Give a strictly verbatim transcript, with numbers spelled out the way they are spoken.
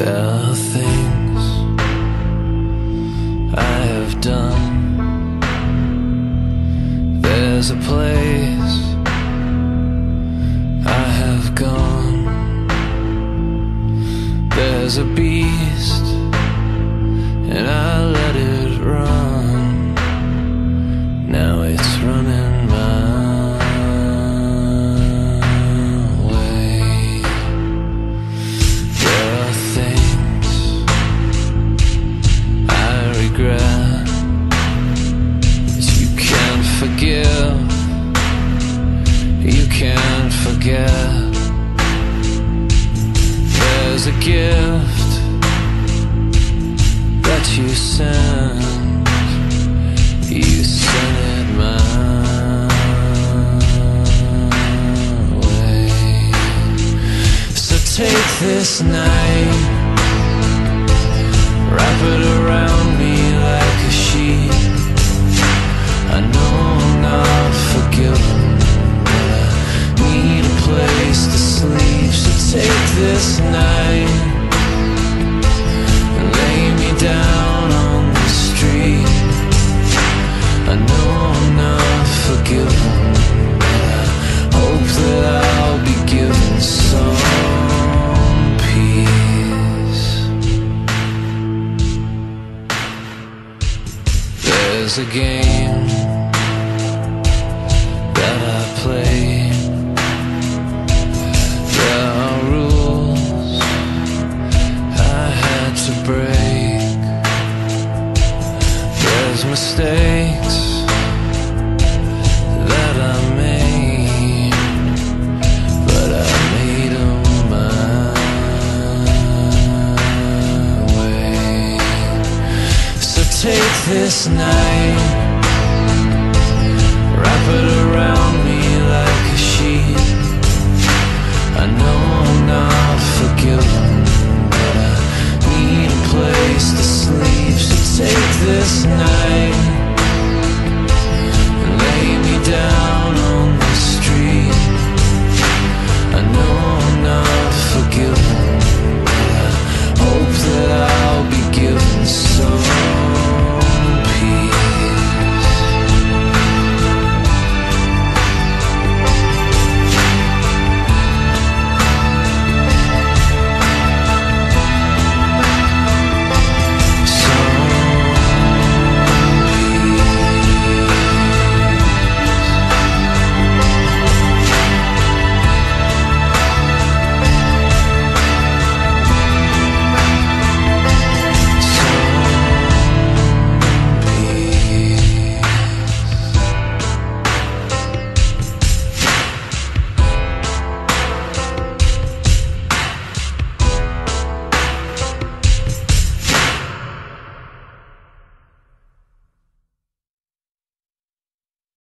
There are things I have done. There's a place I have gone. There's a beast and I let it run. Now it's running my way. There are things I regret that you can't forgive, you can't forget. There's a gift that you sent, you sent it my way. So take this night, wrap it around me like a sheet. I know I'm not forgiven, but I need a place to sleep. So take this night and lay me down on the street. I know I'm not forgiven, but I hope that I'll be given some peace. There's a game that I play. There are rules I had to break. There's mistakes that I made, but I made them my way. So take this night